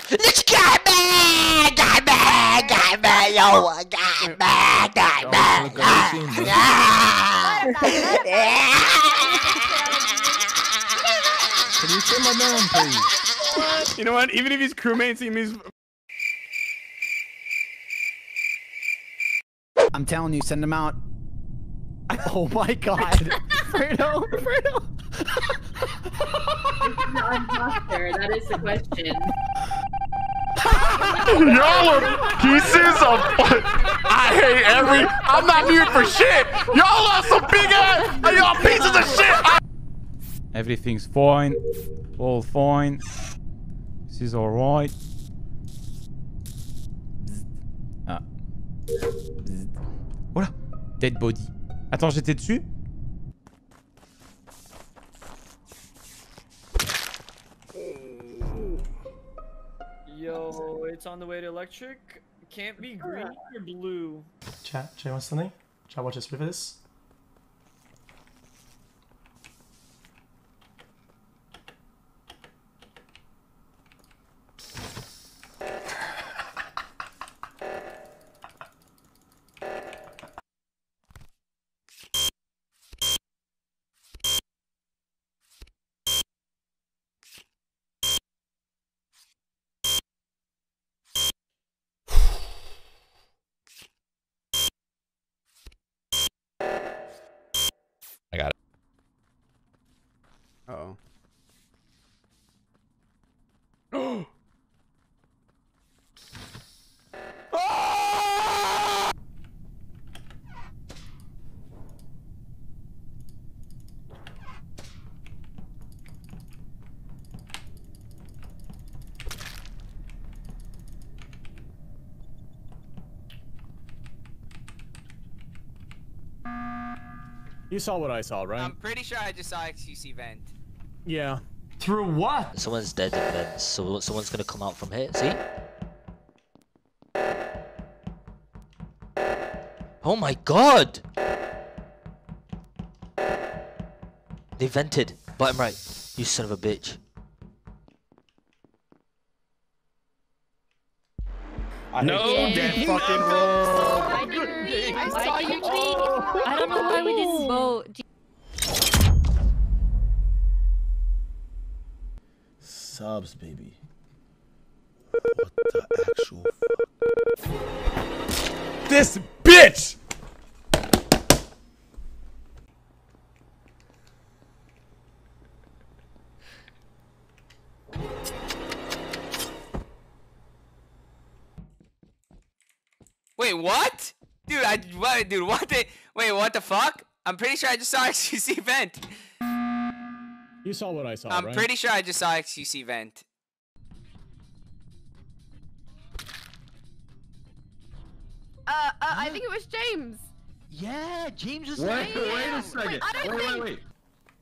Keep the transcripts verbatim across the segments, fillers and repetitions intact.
Let's get me! Get me! Get me! Yo, get me! Get me! Can you say my name, please? You know what? Even if he's crewmates, he means. I'm telling you, send him out. Oh my god. Fredo, Fredo. It's the imposter, that is the question. Y'all are pieces of. I hate every. I'm not mute for shit. Y'all are some big ass. Y'all pieces of shit. I Everything's fine. All fine. This is alright. Ah. Voilà. Dead body. Attends, j'étais dessus? Yo, it's on the way to electric. Can't be green or blue. Chat, chat wants something? Chat watch this with this. I got it. Uh-oh. You saw what I saw, right? I'm pretty sure I just saw X U C vent. Yeah. Through what? Someone's dead in vents, so someone's gonna come out from here. See? Oh my god! They vented. Bottom right. You son of a bitch. No, dead fucking roll. I didn't. I saw you tweet. I don't know why we didn't vote. Subs, baby. What the actual fuck? This bitch! Wait, what? Dude, I what? Dude, what the? Wait, what the fuck? I'm pretty sure I just saw X U C vent. You saw what I saw, I'm right? pretty sure I just saw X U C vent. Uh, uh, I think it was James. Yeah, James was Wait, Yeah. wait a second. Wait, I don't wait, think- wait,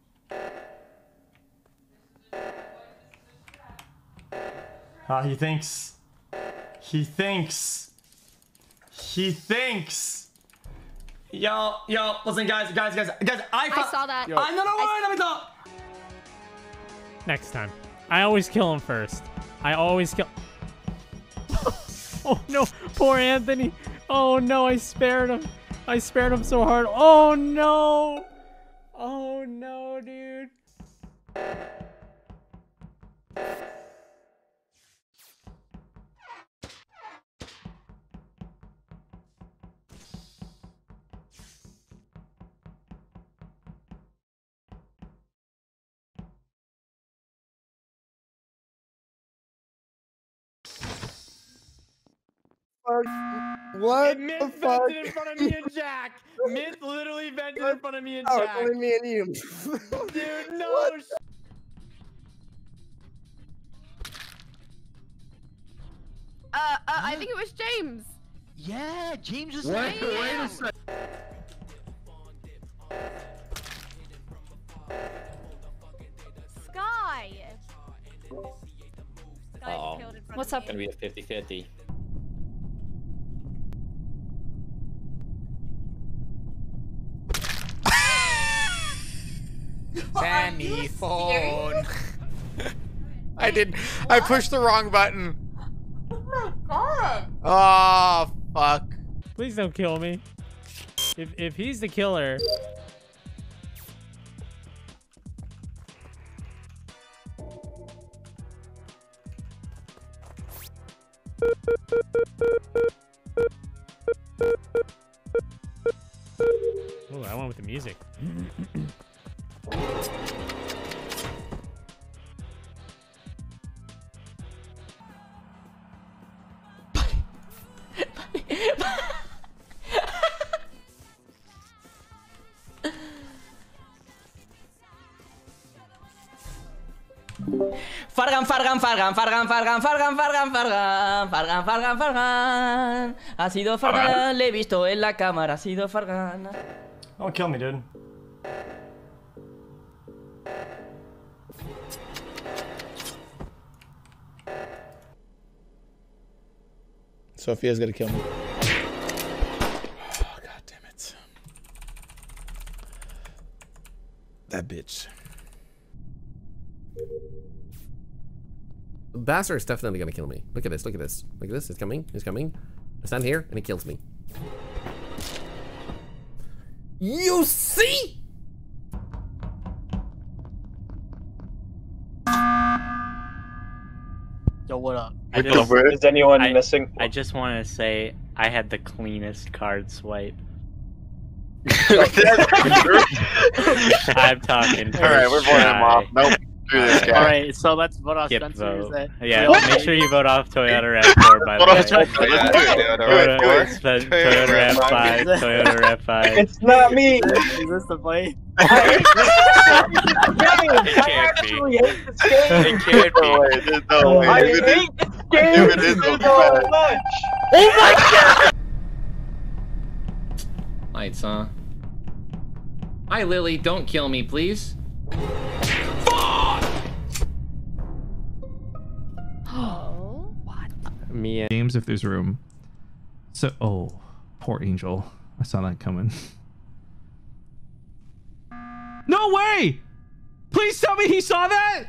wait. Ah, he thinks. He thinks. He thinks. Yo, yo, listen, guys, guys, guys, guys. I, I saw that. I no, no, wait, let me talk. Next time. I always kill him first. I always kill. Oh no, poor Anthony. Oh no, I spared him. I spared him so hard. Oh no. Oh no, dude. What Myth the fuck? vented in front of me and Jack. Myth literally vented in front of me and Oh, Jack. it's only me and you. Dude, no. What? Uh, uh, I think it was James. Yeah, James was Wait, there. wait a second. Sky. Sky Uh-oh. killed in front What's of up? Gonna be a fifty fifty. Sammy phone. I did. I pushed the wrong button. God. Oh, fuck. Please don't kill me. If if he's the killer. Oh, I went with the music. Fargan, Fargan, Fargan, Fargan, Fargan, Fargan, Fargan, Fargan, Fargan, Fargan, Fargan. Ha sido Fargan, le he visto en la cámara, ha sido Fargan. Don't kill me, dude. Sophia's gonna kill me. Oh, God damn it. That bitch. Bastard is definitely gonna kill me. Look at this, look at this. Look at this, it's coming, it's coming. I stand here and he kills me. You see? Yo, what up? I just, is anyone I, missing? I just want to say I had the cleanest card swipe. I'm talking. All right, we're voting him off. Nope. Screw this guy. All right, so let's vote off Skip Spencer. vote. Is that... Yeah, well, make sure you vote off Toyota RAV four, by the way. Let's do it. Toyota, Toyota RAV five, Toyota RAV five. It's not me. Is this the play? It can't be. It can't be. There's no way. I hate this game so much. Oh my god! Lights, huh? Hi, Lily. Don't kill me, please. Oh, what? Me and James, if there's room. So, oh, poor Angel. I saw that coming. No way! Please tell me he saw that!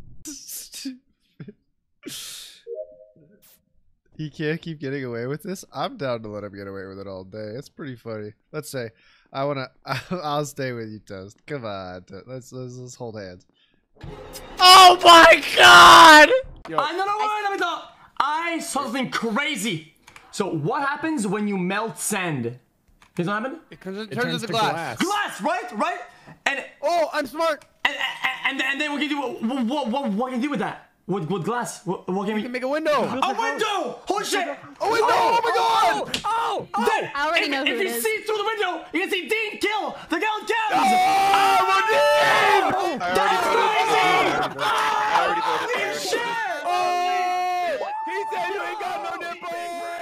He can't keep getting away with this. I'm down to let him get away with it all day. It's pretty funny. Let's say, I wanna. I'll stay with you, Toast. Come on, Toast. Let's let's, let's hold hands. Oh my god! Yo. I, no, no, wait, let me talk. I saw something crazy. So what happens when you melt sand? Does what happen? It turns, it It turns turns into to glass. Glass, right? Right? And oh, I'm smart. And and, and, and then what can you do? What, what, what, what can you do with that? What, what glass? What, what can we? You can make a window. A window! Holy shit! A window! Oh, my god! Oh! oh. I already if, know who if it you is. see through the window, you can see Dean kill the girl Gabs! Oh, oh, that's crazy! I already voted. Holy shit! Oh! He said you ain't got no nipple!